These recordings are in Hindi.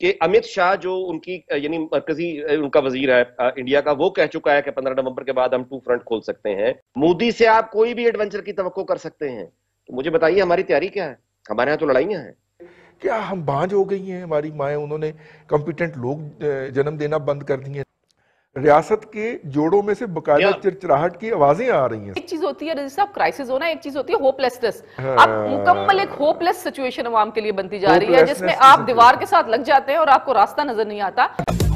कि अमित शाह जो उनकी यानी मरकजी उनका वजीर है इंडिया का, वो कह चुका है कि 15 नवंबर के बाद हम 2 फ्रंट खोल सकते हैं। मोदी से आप कोई भी एडवेंचर की तवक्को कर सकते हैं। तो मुझे बताइए हमारी तैयारी क्या है? हमारे यहाँ तो लड़ाइयां हैं। क्या हम बांझ हो गई हैं? हमारी माएँ, उन्होंने कॉम्पिटेंट लोग जन्म देना बंद कर दिए। रियासत के जोड़ों में से बकायदा चिरचिराहट की आवाजें आ रही हैं। एक चीज होती है रजी साहब क्राइसिस होना, एक चीज होती है होपलेसनेस। अब मुकम्मल एक हाँ, होपलेस सिचुएशन अवाम के लिए बनती जा रही है, जिसमें आप दीवार के साथ लग जाते हैं और आपको रास्ता नजर नहीं आता।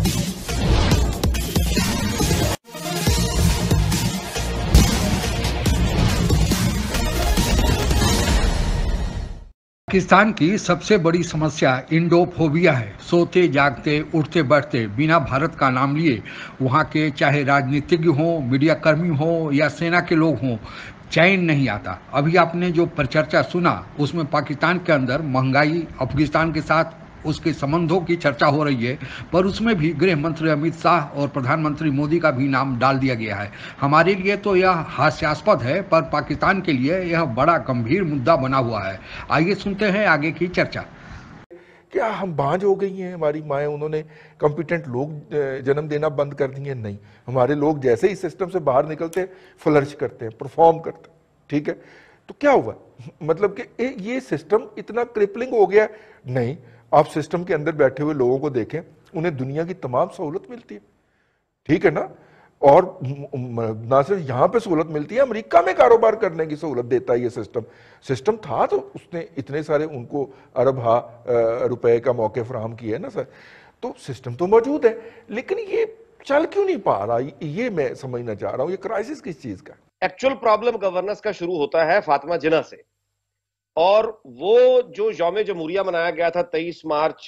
पाकिस्तान की सबसे बड़ी समस्या इंडोफोबिया है। सोते जागते उठते बैठते बिना भारत का नाम लिए वहाँ के चाहे राजनीतिज्ञ हों, मीडिया कर्मी हों या सेना के लोग हों, चैन नहीं आता। अभी आपने जो परिचर्चा सुना उसमें पाकिस्तान के अंदर महंगाई, अफगानिस्तान के साथ उसके संबंधों की चर्चा हो रही है, पर उसमें भी गृह मंत्री अमित शाह और प्रधानमंत्री मोदी का भी नाम डाल दिया गया है। हमारे लिए तो यह हास्यास्पद है, पर पाकिस्तान के लिए यह बड़ा गंभीर मुद्दा बना हुआ है। आइए सुनते हैं आगे की चर्चा। क्या हम बांझ हो गई हैं? हमारी माएँ, उन्होंने कॉम्पिटेंट लोग जन्म देना बंद कर दिए? नहीं, हमारे लोग जैसे ही सिस्टम से बाहर निकलते फ्लर्च करते हैं, परफॉर्म करते हैं। ठीक है, तो क्या हुआ? मतलब कि ये सिस्टम इतना क्रिपलिंग हो गया? नहीं, आप सिस्टम के अंदर बैठे हुए लोगों को देखें, उन्हें दुनिया की तमाम सहूलत मिलती है। ठीक है ना? और ना सिर्फ यहां पे सहूलत मिलती है, अमेरिका में कारोबार करने की सहूलत देता है ये सिस्टम था तो उसने इतने सारे उनको अरब रुपए का मौके फराहम किए है ना सर। तो सिस्टम तो मौजूद है, लेकिन ये चल क्यों नहीं पा रहा? ये मैं समझना चाह रहा हूं, ये क्राइसिस किस चीज का? एक्चुअल प्रॉब्लम गवर्नेंस का शुरू होता है फातिमा जिन्ना से। और वो जो यौम जमहूरिया मनाया गया था 23 मार्च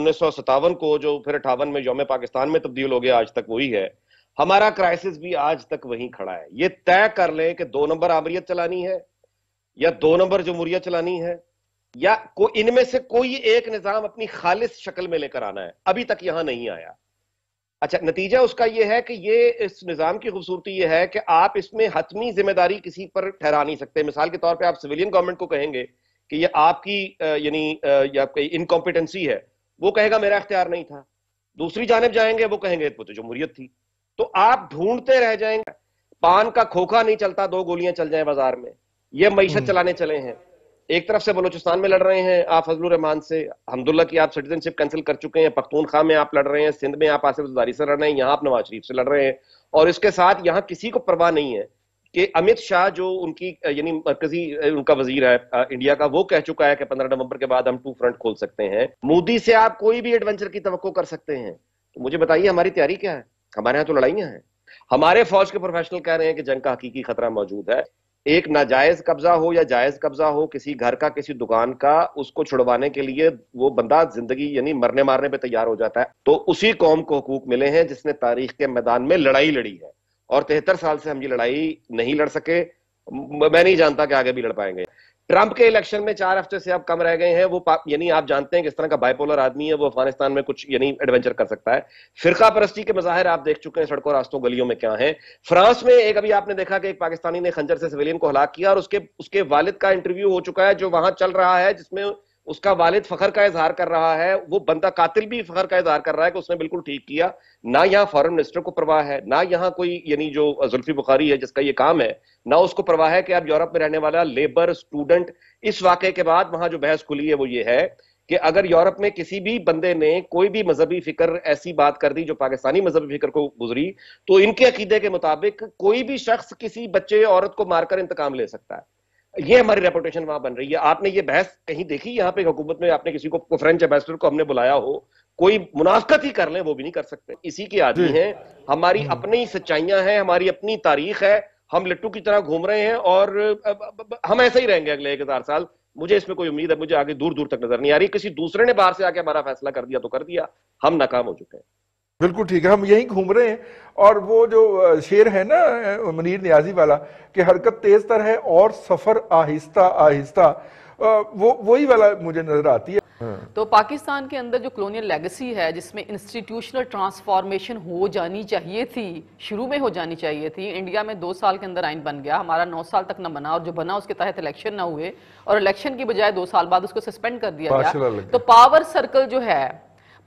1957 को, जो फिर 58 में यौम पाकिस्तान में तब्दील हो गया, आज तक वही है। हमारा क्राइसिस भी आज तक वहीं खड़ा है। ये तय कर लें कि 2 नंबर आबरियत चलानी है या 2 नंबर जमहूरियत चलानी है, या इनमें से कोई एक निजाम अपनी खालिस शक्ल में लेकर आना है। अभी तक यहां नहीं आया। अच्छा, नतीजा उसका यह है कि ये इस निजाम की खूबसूरती यह है कि आप इसमें हतमी जिम्मेदारी किसी पर ठहरा नहीं सकते। मिसाल के तौर पे आप सिविलियन गवर्नमेंट को कहेंगे कि ये आपकी यानी या आपकी इनकॉम्पिटेंसी है, वो कहेगा मेरा इख्तियार नहीं था। दूसरी जानिब जाएंगे, वो कहेंगे वो तो जमहूरियत थी। तो आप ढूंढते रह जाएंगे। पान का खोखा नहीं चलता 2 गोलियां चल जाए बाजार में। ये मईशत चलाने चले हैं। एक तरफ से बलूचिस्तान में लड़ रहे हैं आप फजलुर रहमान से, अल्हम्दुलिल्लाह की आप सिटीजनशिप कैंसिल कर चुके हैं। पख्तूनख्वा में आप लड़ रहे हैं, सिंध में आप आसिफ ज़रदारी से लड़ रहे हैं, यहां आप नवाज शरीफ से लड़ रहे हैं। और इसके साथ यहां किसी को परवाह नहीं है कि अमित शाह जो उनकी यानी मरकजी उनका वजीर है इंडिया का, वो कह चुका है कि 15 नवंबर के बाद हम 2 फ्रंट खोल सकते हैं। मोदी से आप कोई भी एडवेंचर की तवक्को कर सकते हैं। तो मुझे बताइए हमारी तैयारी क्या है? हमारे यहाँ तो लड़ाइयां हैं। हमारे फौज के प्रोफेशनल कह रहे हैं कि जंग का हकीकी खतरा मौजूद है। एक नाजायज कब्जा हो या जायज कब्जा हो, किसी घर का, किसी दुकान का, उसको छुड़वाने के लिए वो बंदा जिंदगी यानी मरने मारने पे तैयार हो जाता है। तो उसी कौम को हुकूक मिले हैं जिसने तारीख के मैदान में लड़ाई लड़ी है। और 73 साल से हम ये लड़ाई नहीं लड़ सके। मैं नहीं जानता कि आगे भी लड़ पाएंगे। ट्रंप के इलेक्शन में 4 हफ्ते से अब कम रह गए हैं। वो यानी आप जानते हैं किस तरह का बाइपोलर आदमी है वो, अफगानिस्तान में कुछ यानी एडवेंचर कर सकता है। फिरका परस्ती के मजाहिर आप देख चुके हैं सड़कों रास्तों गलियों में क्या है। फ्रांस में एक अभी आपने देखा कि एक पाकिस्तानी ने खंजर से सिविलियन को हलाक किया, और उसके वालिद का इंटरव्यू हो चुका है जो वहां चल रहा है, जिसमें उसका वालिद फखर का इजहार कर रहा है। वो बंदा कातिल भी फखर का इजहार कर रहा है कि उसने बिल्कुल ठीक किया। ना यहाँ फॉरेन मिनिस्टर को परवाह है, ना यहाँ कोई यानी जो जुल्फी बुखारी है जिसका ये काम है, ना उसको परवाह है कि अब यूरोप में रहने वाला लेबर स्टूडेंट। इस वाकये के बाद वहां जो बहस खुली है वो ये है कि अगर यूरोप में किसी भी बंदे ने कोई भी मजहबी फिक्र ऐसी बात कर दी जो पाकिस्तानी मजहबी फिक्र को गुजरी, तो इनके अकीदे के मुताबिक कोई भी शख्स किसी बच्चे औरत को मारकर इंतकाम ले सकता है। ये हमारी रेपुटेशन वहां बन रही है। आपने ये बहस कहीं देखी यहाँ पे हुकूमत में? आपने किसी को फ्रेंच एम्बेसडर को हमने बुलाया हो, कोई मुनाफकत ही कर लें वो भी नहीं कर सकते। इसी के आदमी हैं। हमारी अपनी सच्चाइयां हैं, हमारी अपनी तारीख है। हम लट्टू की तरह घूम रहे हैं और हम ऐसे ही रहेंगे अगले 1000 साल। मुझे इसमें कोई उम्मीद है, मुझे आगे दूर दूर तक नजर नहीं आ रही। किसी दूसरे ने बाहर से आके हमारा फैसला कर दिया तो कर दिया, हम नाकाम हो चुके हैं। बिल्कुल ठीक है, हम यहीं घूम रहे हैं। और वो जो शेर है ना मुनीर नियाजी वाला कि हरकत तेज तर है और सफर आहिस्ता आहिस्ता, वो वही वाला मुझे नजर आती है। तो पाकिस्तान के अंदर जो कॉलोनियल लेगेसी है, जिसमें इंस्टीट्यूशनल ट्रांसफॉर्मेशन हो जानी चाहिए थी, शुरू में हो जानी चाहिए थी। इंडिया में 2 साल के अंदर आइन बन गया, हमारा 9 साल तक न बना, और जो बना उसके तहत इलेक्शन ना हुए, और इलेक्शन की बजाय 2 साल बाद उसको सस्पेंड कर दिया गया। तो पावर सर्कल जो है,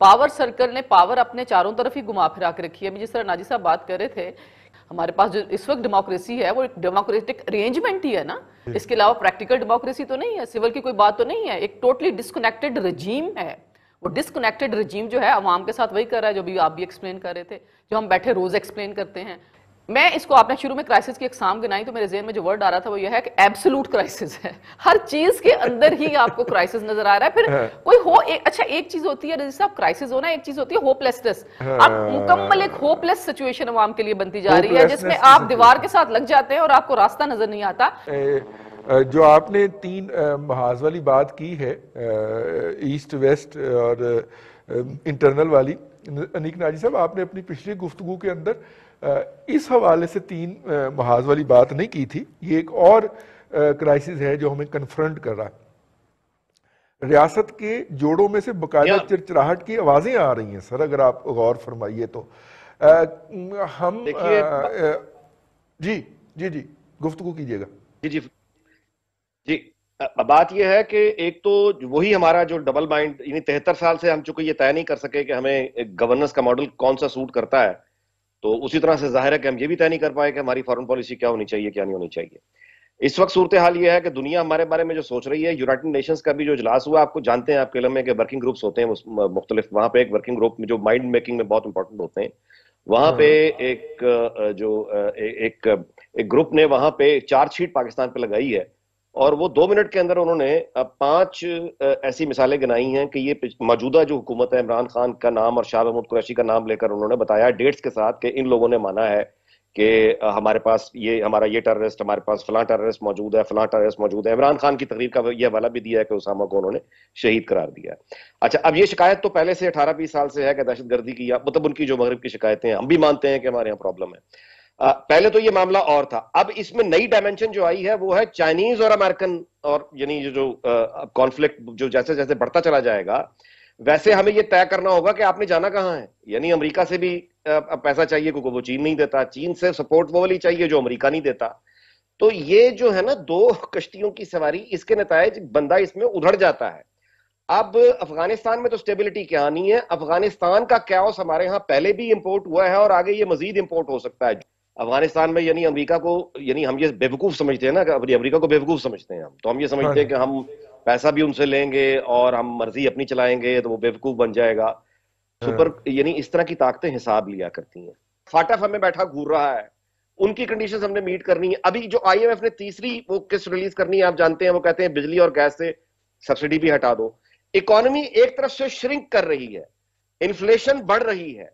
पावर सर्कल ने पावर अपने चारों तरफ ही घुमा फिरा के रखी है। अभी जिस तरह नाजी साहब बात कर रहे थे, हमारे पास जो इस वक्त डेमोक्रेसी है वो एक डेमोक्रेटिक अरेंजमेंट ही है ना, इसके अलावा प्रैक्टिकल डेमोक्रेसी तो नहीं है, सिविल की कोई बात तो नहीं है। एक टोटली डिस्कनेक्टेड रजीम है। वो डिस्कनेक्टेड रजीम जो है अवाम के साथ वही कर रहा है जो भी आप भी एक्सप्लेन कर रहे थे, जो हम बैठे रोज एक्सप्लेन करते हैं। मैं इसको, आपने शुरू में क्राइसिस की एग्जाम गिनाई तो मेरे ज़हन में जो वर्ड आ रहा था वो यह है कि एब्सोल्यूट क्राइसिस है। हर चीज के अंदर ही आपको क्राइसिस नजर आ रहा है। फिर कोई हो अच्छा, एक चीज होती है रजीज साहब क्राइसिस होना, एक चीज होती है होपलेसनेस। अब मुकम्मल एक होपलेस सिचुएशन अवाम के लिए बनती जा रही है, जिसमें आप दीवार के साथ लग जाते हैं और आपको रास्ता नजर नहीं आता। जो आपने 3 महाज वाली बात की है, ईस्ट वेस्ट और इंटरनल वाली, अनीक नाजी साहब आपने अपनी पिछली गुफ्तगू के अंदर इस हवाले से 3 महाज वाली बात नहीं की थी। ये एक और क्राइसिस है जो हमें कन्फ्रंट कर रहा है। रियासत के जोड़ों में से बाकायदा चिरचिराहट की आवाजें आ रही हैं सर, अगर आप गौर फरमाइए तो। हम जी जी जी गुफ्तगू कीजिएगा। जी जी जी, बात यह है कि एक तो वही हमारा जो डबल माइंड, यानी 73 साल से हम चूंकि ये तय नहीं कर सके कि हमें गवर्नेंस का मॉडल कौन सा सूट करता है, तो उसी तरह से जाहिर है कि हम ये भी तय नहीं कर पाए कि हमारी फॉरेन पॉलिसी क्या होनी चाहिए, क्या नहीं होनी चाहिए। इस वक्त सूरत हाल ये है कि दुनिया हमारे बारे में जो सोच रही है, यूनाइटेड नेशंस का भी जो इजलास हुआ, आपको जानते हैं, आपके इल्म में कि वर्किंग ग्रुप्स होते हैं मुख्तलिफ। वहां पे एक वर्किंग ग्रुप में जो माइंड मेकिंग में बहुत इंपॉर्टेंट होते हैं, वहां पे एक ग्रुप ने वहां पे चार्जशीट पाकिस्तान पे लगाई है, और वो 2 मिनट के अंदर उन्होंने 5 ऐसी मिसालें गिनाई हैं कि ये मौजूदा जो हुकूमत है, इमरान खान का नाम और शाह महमूद कुरैशी का नाम लेकर उन्होंने बताया डेट्स के साथ कि इन लोगों ने माना है कि हमारे पास हमारा ये टेररिस्ट, हमारे पास फलां टेररिस्ट मौजूद है, फलां टेररिस्ट मौजूद है। इमरान खान की तकरीर का ये हवाला भी दिया है कि उसामा को उन्होंने शहीद करार दिया है। अच्छा, अब ये शिकायत तो पहले से 18-20 साल से है कि दहशतगर्दी की, मतलब उनकी जो मगरिब की शिकायतें, हम भी मानते हैं कि हमारे यहाँ प्रॉब्लम है। पहले तो ये मामला और था। अब इसमें नई डायमेंशन जो आई है वो है चाइनीज और अमेरिकन, और यानी जो कॉन्फ्लिक्ट जो जैसे जैसे बढ़ता चला जाएगा, वैसे हमें ये तय करना होगा कि आपने जाना कहां है। यानी अमेरिका से भी पैसा चाहिए क्योंकि वो चीन नहीं देता, चीन से सपोर्ट वो वाली चाहिए जो अमेरिका नहीं देता। तो ये जो है ना 2 कश्तियों की सवारी, इसके नतायज बंदा इसमें उधड़ जाता है। अब अफगानिस्तान में तो स्टेबिलिटी क्या आनी है, अफगानिस्तान का कैओस हमारे यहाँ पहले भी इंपोर्ट हुआ है और आगे ये मजीद इंपोर्ट हो सकता है अफगानिस्तान में। यानी अमेरिका को, यानी हम ये बेवकूफ समझते हैं ना, अमेरिका को बेवकूफ समझते हैं हम, तो हम ये समझते हैं कि हम पैसा भी उनसे लेंगे और हम मर्जी अपनी चलाएंगे तो वो बेवकूफ बन जाएगा। सुपर, यानी इस तरह की ताकतें हिसाब लिया करती हैं। फाटफ हमें बैठा घूर रहा है, उनकी कंडीशंस हमने मीट करनी है। अभी जो IMF ने तीसरी वो किस्त रिलीज करनी है, आप जानते हैं, वो कहते हैं बिजली और गैस से सब्सिडी भी हटा दो। इकोनॉमी एक तरफ से श्रिंक कर रही है, इन्फ्लेशन बढ़ रही है,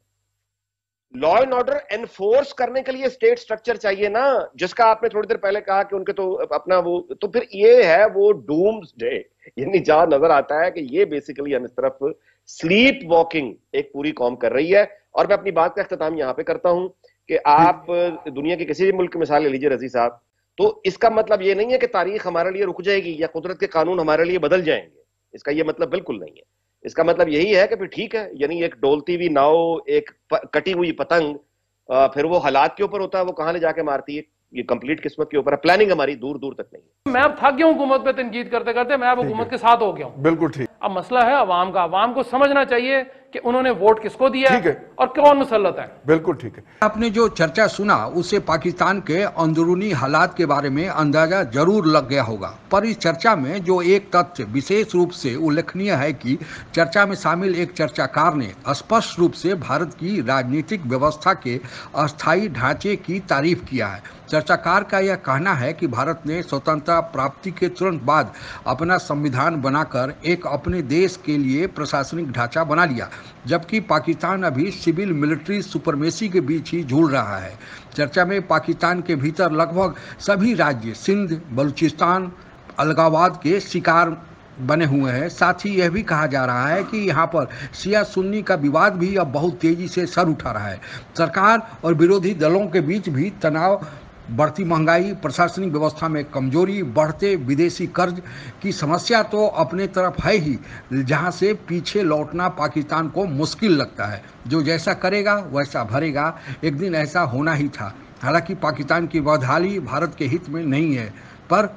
लॉ एंड ऑर्डर एनफोर्स करने के लिए स्टेट स्ट्रक्चर चाहिए ना, जिसका आपने थोड़ी देर पहले कहा कि उनके तो अपना वो, तो फिर ये है वो डूम्सडे। यानी जहां नजर आता है कि ये बेसिकली हम इस तरफ स्लीप वॉकिंग एक पूरी कौम कर रही है। और मैं अपनी बात का इख्तिताम यहां पे करता हूं कि आप दुनिया के किसी भी मुल्क की मिसाल ले लीजिए रजी साहब, तो इसका मतलब ये नहीं है कि तारीख हमारे लिए रुक जाएगी या कुदरत के कानून हमारे लिए बदल जाएंगे। इसका ये मतलब बिल्कुल नहीं है। इसका मतलब यही है कि फिर ठीक है, यानी एक डोलती हुई नाव, एक कटी हुई पतंग, फिर वो हालात के ऊपर होता है, वो कहां ले जाके मारती है, ये कंप्लीट किस्मत के ऊपर है। प्लानिंग हमारी दूर दूर तक नहीं है। मैं अब थक गया हूं हुकूमत पे तनकीद करते करते, मैं अब हुकूमत के साथ हो गया हूं। बिल्कुल ठीक। अब मसला है अवाम का, अवाम को समझना चाहिए कि उन्होंने वोट किसको दिया है और कौन मुसल्लत है। बिल्कुल ठीक है। आपने जो चर्चा सुना उससे पाकिस्तान के अंदरूनी हालात के बारे में अंदाजा जरूर लग गया होगा, पर इस चर्चा में जो एक तथ्य विशेष रूप से उल्लेखनीय है कि चर्चा में शामिल एक चर्चाकार ने स्पष्ट रूप से भारत की राजनीतिक व्यवस्था के अस्थायी ढांचे की तारीफ किया है। चर्चाकार का यह कहना है कि भारत ने स्वतंत्रता प्राप्ति के तुरंत बाद अपना संविधान बनाकर एक अपने देश के लिए प्रशासनिक ढांचा बना लिया, जबकि पाकिस्तान अभी सिविल मिलिट्री सुपरमेसी के बीच ही झूल रहा है। चर्चा में पाकिस्तान के भीतर लगभग सभी राज्य सिंध, बलूचिस्तान अलगाववाद के शिकार बने हुए हैं। साथ ही यह भी कहा जा रहा है कि यहाँ पर शिया सुन्नी का विवाद भी अब बहुत तेजी से सर उठा रहा है। सरकार और विरोधी दलों के बीच भी तनाव, बढ़ती महंगाई, प्रशासनिक व्यवस्था में कमजोरी, बढ़ते विदेशी कर्ज की समस्या तो अपने तरफ है ही, जहां से पीछे लौटना पाकिस्तान को मुश्किल लगता है। जो जैसा करेगा वैसा भरेगा, एक दिन ऐसा होना ही था। हालांकि पाकिस्तान की बदहाली भारत के हित में नहीं है, पर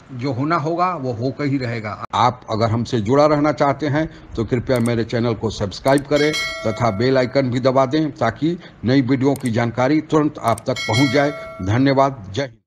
जो होना होगा वो होकर ही रहेगा। आप अगर हमसे जुड़ा रहना चाहते हैं तो कृपया मेरे चैनल को सब्सक्राइब करें तथा बेल आइकन भी दबा दें ताकि नई वीडियो की जानकारी तुरंत आप तक पहुंच जाए। धन्यवाद। जय हिंद।